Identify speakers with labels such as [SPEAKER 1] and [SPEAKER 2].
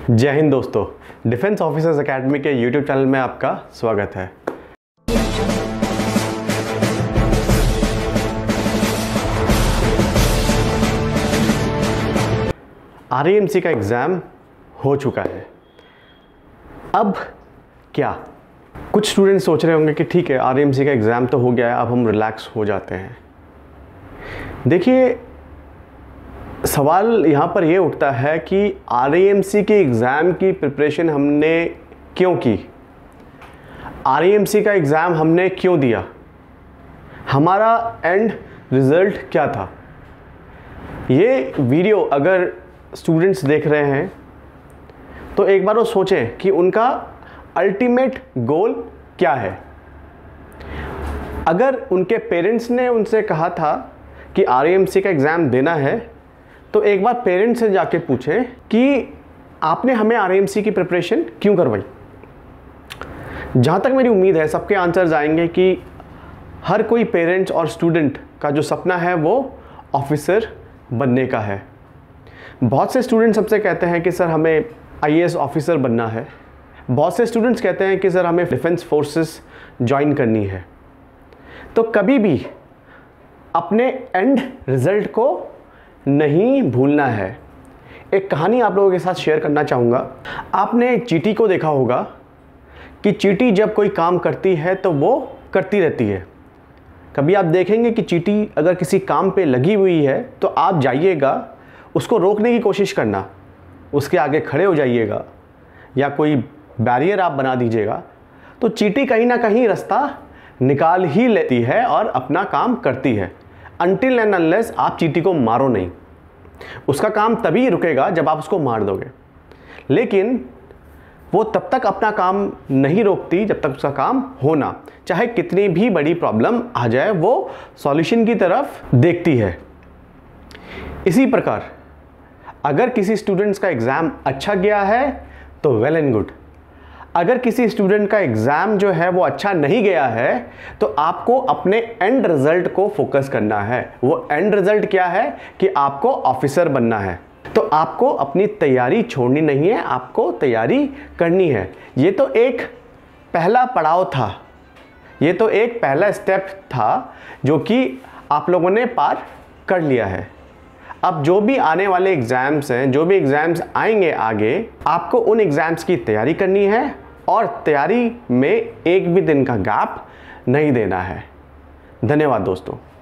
[SPEAKER 1] जय हिंद दोस्तों, डिफेंस ऑफिसर्स एकेडमी के यूट्यूब चैनल में आपका स्वागत है। आरईएमसी का एग्ज़ाम हो चुका है। अब क्या? कुछ स्टूडेंट्स सोच रहे होंगे कि ठीक है, आरईएमसी का एग्ज़ाम तो हो गया है, अब हम रिलैक्स हो जाते हैं। देखिए, सवाल यहाँ पर ये उठता है कि आरईएमसी के एग्ज़ाम की प्रिपरेशन हमने क्यों की? आरईएमसी का एग्ज़ाम हमने क्यों दिया? हमारा एंड रिज़ल्ट क्या था? ये वीडियो अगर स्टूडेंट्स देख रहे हैं तो एक बार वो सोचें कि उनका अल्टीमेट गोल क्या है। अगर उनके पेरेंट्स ने उनसे कहा था कि आरईएमसी का एग्ज़ाम देना है, तो एक बार पेरेंट्स से जाके पूछें कि आपने हमें आरईएमसी की प्रिपरेशन क्यों करवाई। जहाँ तक मेरी उम्मीद है, सबके आंसर्स आएंगे कि हर कोई पेरेंट्स और स्टूडेंट का जो सपना है वो ऑफिसर बनने का है। बहुत से स्टूडेंट्स सबसे कहते हैं कि सर हमें आईएएस ऑफिसर बनना है। बहुत से स्टूडेंट्स कहते हैं कि सर हमें डिफेंस फोर्सेस ज्वाइन करनी है। तो कभी भी अपने एंड रिज़ल्ट को नहीं भूलना है। एक कहानी आप लोगों के साथ शेयर करना चाहूँगा। आपने चींटी को देखा होगा कि चींटी जब कोई काम करती है तो वो करती रहती है। कभी आप देखेंगे कि चींटी अगर किसी काम पे लगी हुई है तो आप जाइएगा, उसको रोकने की कोशिश करना, उसके आगे खड़े हो जाइएगा या कोई बैरियर आप बना दीजिएगा, तो चींटी कहीं ना कहीं रास्ता निकाल ही लेती है और अपना काम करती है। अनटिल एंड अनलेस आप चींटी को मारो नहीं। उसका काम तभी रुकेगा जब आप उसको मार दोगे, लेकिन वो तब तक अपना काम नहीं रोकती जब तक उसका काम होना, चाहे कितनी भी बड़ी प्रॉब्लम आ जाए, वो सॉल्यूशन की तरफ देखती है। इसी प्रकार अगर किसी स्टूडेंट्स का एग्ज़ाम अच्छा गया है तो वेल एंड गुड। अगर किसी स्टूडेंट का एग्ज़ाम जो है वो अच्छा नहीं गया है तो आपको अपने एंड रिज़ल्ट को फोकस करना है। वो एंड रिज़ल्ट क्या है कि आपको ऑफिसर बनना है। तो आपको अपनी तैयारी छोड़नी नहीं है, आपको तैयारी करनी है। ये तो एक पहला पड़ाव था, ये तो एक पहला स्टेप था जो कि आप लोगों ने पार कर लिया है। अब जो भी आने वाले एग्ज़ाम्स हैं, जो भी एग्ज़ाम्स आएंगे आगे, आपको उन एग्ज़ाम्स की तैयारी करनी है और तैयारी में एक भी दिन का गैप नहीं देना है। धन्यवाद दोस्तों।